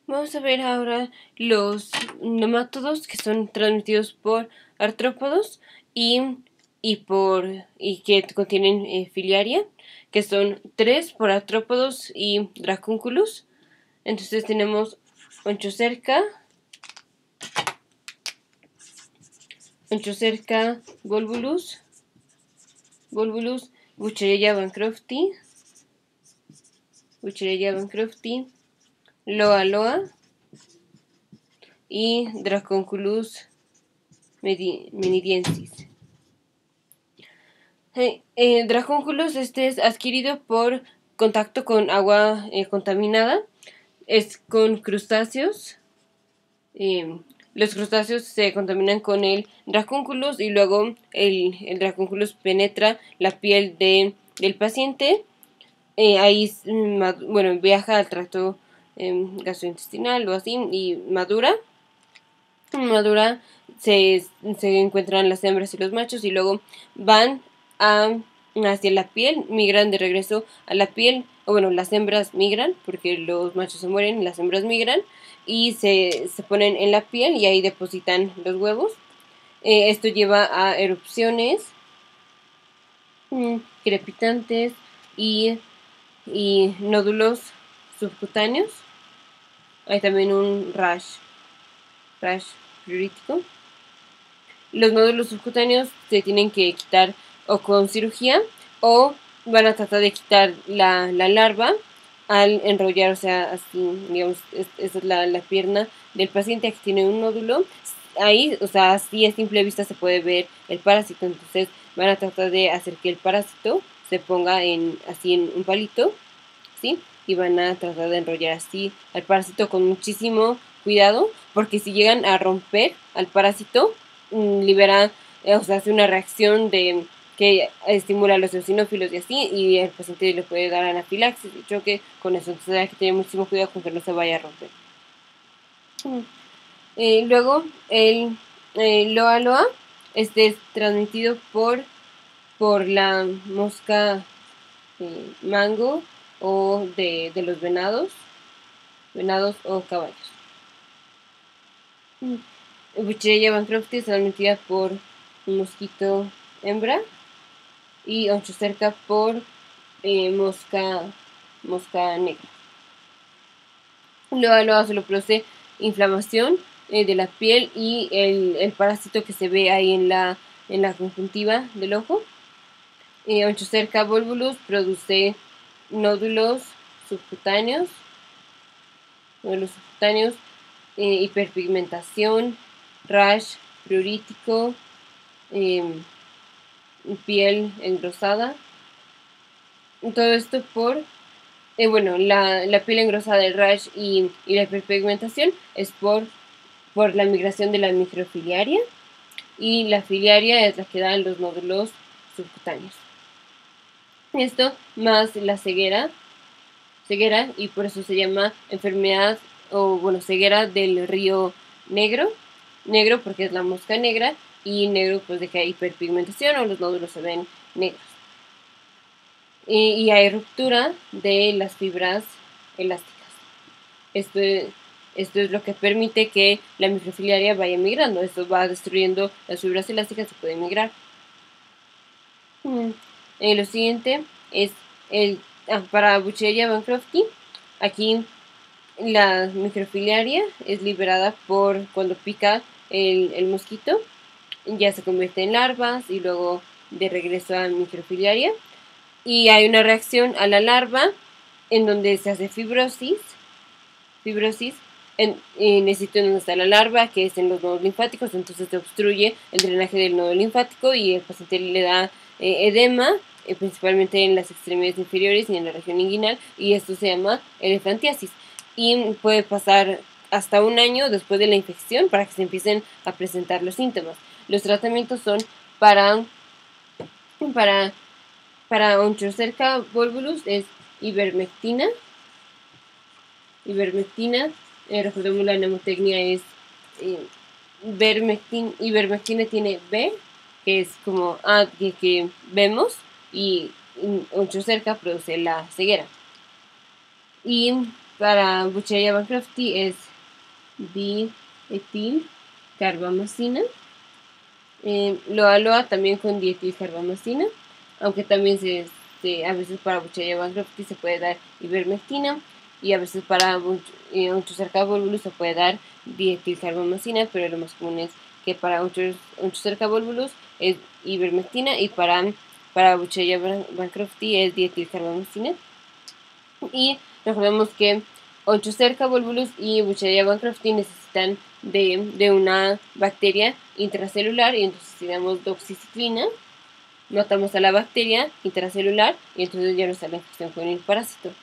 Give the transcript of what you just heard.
Vamos a ver ahora los nemátodos que son transmitidos por artrópodos y, y que contienen filiaria, que son 3 por artrópodos y Dracunculus. Entonces tenemos Onchocerca, Volvulus, Bucherella bancrofti, Loa y Dracunculus menidiensis. Dracunculus este es adquirido por contacto con agua contaminada, es con crustáceos. Los crustáceos se contaminan con el Dracunculus y luego el Dracunculus penetra la piel del paciente. Ahí viaja al tracto gastrointestinal o así y madura. Se encuentran las hembras y los machos y luego van hacia la piel, migran de regreso a la piel, o bueno, las hembras migran porque los machos se mueren y las hembras migran y se ponen en la piel y ahí depositan los huevos. Esto lleva a erupciones crepitantes y nódulos subcutáneos. Hay también un rash pruritíco. Los nódulos subcutáneos se tienen que quitar o con cirugía o van a tratar de quitar la larva al enrollar, o sea, así, digamos, esta es la pierna del paciente, aquí tiene un nódulo, ahí, o sea, así a simple vista se puede ver el parásito, entonces van a tratar de hacer que el parásito se ponga así en un palito, ¿sí? Y van a tratar de enrollar así al parásito con muchísimo cuidado, porque si llegan a romper al parásito, libera, o sea, hace una reacción que estimula a los eosinófilos y así, y el paciente le puede dar anafilaxis y choque con eso, entonces hay que tener muchísimo cuidado con que no se vaya a romper. Luego, el Loa este es transmitido por la mosca mango o de los venados o caballos. Bucherella bancrofti es transmitida por un mosquito hembra y Onchocerca por mosca negra. Loa solo produce inflamación de la piel y el parásito que se ve ahí en la conjuntiva del ojo. Onchocerca volvulus produce nódulos subcutáneos, hiperpigmentación, rash pruritíco, piel engrosada. Todo esto por, la piel engrosada, el rash y la hiperpigmentación es por la migración de la microfiliaria, y la filiaria es la que da los nódulos subcutáneos. Esto más la ceguera, y por eso se llama enfermedad ceguera del río Negro porque es la mosca negra, y negro pues de que hay hiperpigmentación o los nódulos se ven negros. Y hay ruptura de las fibras elásticas. Esto es lo que permite que la microfiliaria vaya migrando. Esto va destruyendo las fibras elásticas y puede migrar. Lo siguiente es para Bucherella bancrofti. Aquí la microfiliaria es liberada por cuando pica el mosquito, ya se convierte en larvas y luego de regreso a microfiliaria, y hay una reacción a la larva en donde se hace fibrosis en el sitio donde está la larva, que es en los nodos linfáticos, entonces se obstruye el drenaje del nodo linfático y el paciente le da edema, principalmente en las extremidades inferiores y en la región inguinal, y esto se llama elefantiasis, y puede pasar hasta un año después de la infección para que se empiecen a presentar los síntomas. Los tratamientos son para Onchocerca volvulus es ivermectina. Recordemos la mnemotecnia es ivermectina tiene B, que es como A que vemos, y Onchocerca produce la ceguera. Y para Bucheria bancrofti es dietilcarbamazina. Loa también con dietilcarbamazina, aunque también a veces para Bucheria bancrofti se puede dar ivermectina, y a veces para Onchocerca volvulus se puede dar dietilcarbamazina, pero lo más común es que para Onchocerca volvulus es ivermectina y para Bucheria bancrofti es dietilcarbamazina. Y recordemos que Onchocerca volvulus y Bucheria bancrofti necesitan de una bacteria intracelular, y entonces si damos doxiciclina matamos a la bacteria intracelular y entonces ya no está la infección con el parásito.